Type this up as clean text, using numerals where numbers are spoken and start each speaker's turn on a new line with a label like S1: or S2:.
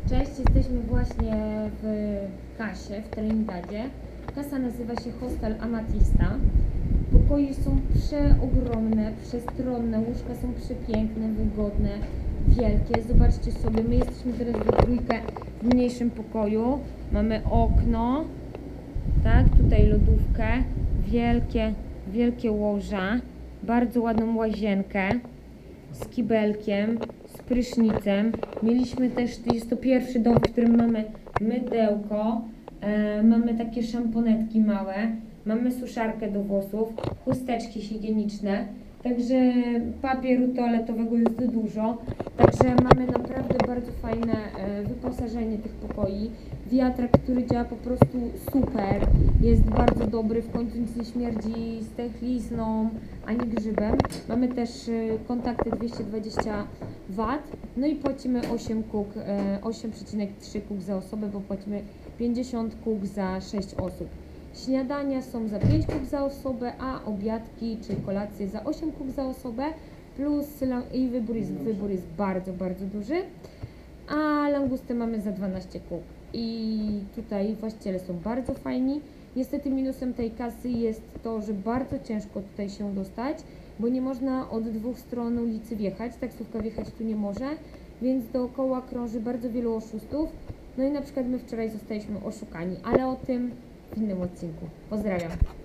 S1: Cześć, jesteśmy właśnie w kasie w Trinidadzie. Kasa nazywa się Hostel Amatista. Pokoje są przeogromne, przestronne, łóżka są przepiękne, wygodne, wielkie. Zobaczcie sobie, my jesteśmy teraz we trójkę w mniejszym pokoju. Mamy okno, tak, tutaj lodówkę, wielkie łoża, bardzo ładną łazienkę z kibelkiem, z prysznicem. Mieliśmy też, jest to pierwszy dom, w którym mamy mydełko, mamy takie szamponetki małe, mamy suszarkę do włosów, chusteczki higieniczne, także papieru toaletowego jest dużo, także mamy naprawdę bardzo fajne wyposażenie tych pokoi. Wiatrak, który działa po prostu super, jest bardzo dobry, w końcu nic nie śmierdzi stęchlizną ani grzybem. Mamy też kontakty 220 W, no i płacimy 8,3 kuk za osobę, bo płacimy 50 kuk za 6 osób. Śniadania są za 5 kuk za osobę, a obiadki czy kolacje za 8 kuk za osobę, plus i wybór jest bardzo, bardzo duży, a langusty mamy za 12 kuk. I tutaj właściciele są bardzo fajni. Niestety minusem tej kasy jest to, że bardzo ciężko tutaj się dostać, bo nie można od dwóch stron ulicy wjechać, taksówka wjechać tu nie może, więc dookoła krąży bardzo wielu oszustów. No i na przykład my wczoraj zostaliśmy oszukani, ale o tym w innym odcinku. Pozdrawiam.